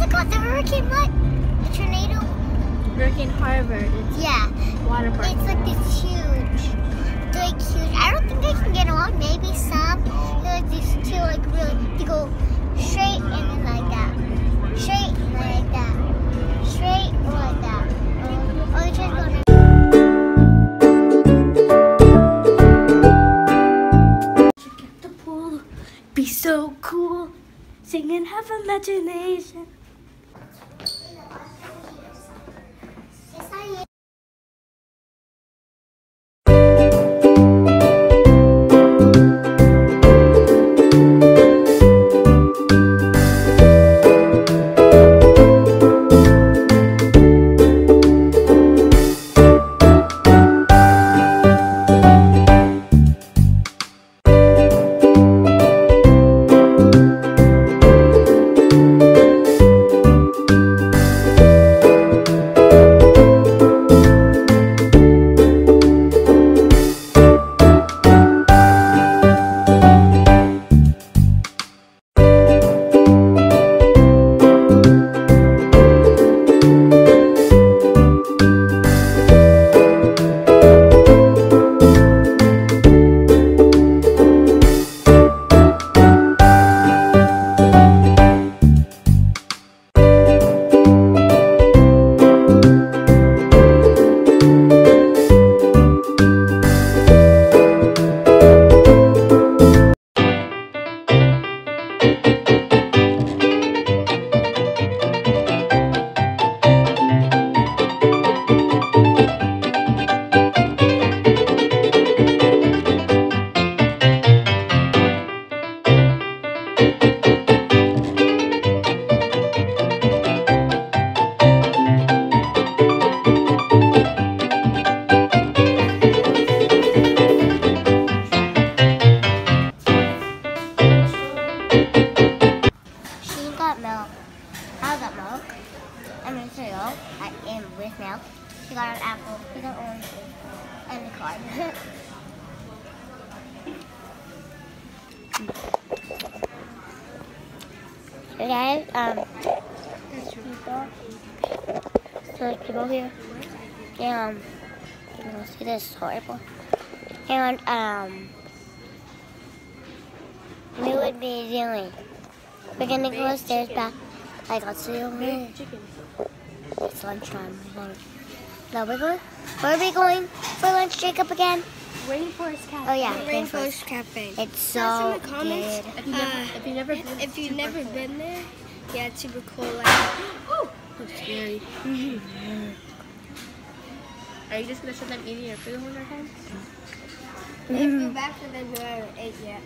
it called? The hurricane what? The tornado? Hurricane Harvard. It's water park. It's like this huge. They're like huge. I don't think they can get on. Maybe some. They're like these two, like really, they go straight and then like that. Straight and then like that. Straight or like that. Oh, they try to go now. Check out the pool. Be so cool. Sing and have imagination. With milk. She got an apple, she got oranges, and a card. So guys, so like people here, and you know, see this horrible, and we would be doing. We're gonna go upstairs back. Like let's see over here. It's lunchtime. No, we're going. Where are we going for lunch, Jacob? Again? Rainforest Cafe. Oh yeah, Rainforest Cafe. It's so in the comments. good. If you've never been there, yeah, it's super cool. Like, oh, that's scary. Are you just gonna sit them eating your food one more time? Go back to them who haven't ate yet.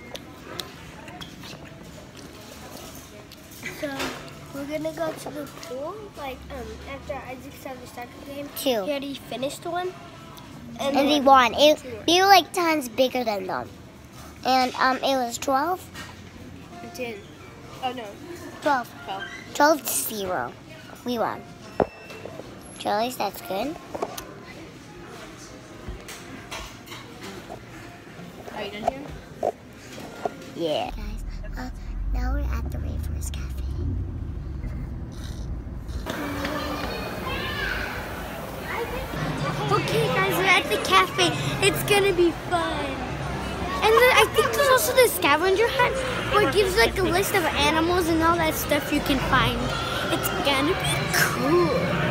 So we're gonna go to the pool. Like after Isaac started the soccer game, Two. He already finished one. And he won. We were like tons bigger than them. And it was 12? 10. Oh no. 12. 12-0. We won. Charlie's, that's good. Are you done here? Yeah. Guys, now we're at the Rainforest Cafe. Okay guys, we're at the cafe. It's gonna be fun. And then I think there's also the scavenger hunt where it gives like a list of animals and all that stuff you can find. It's gonna be cool.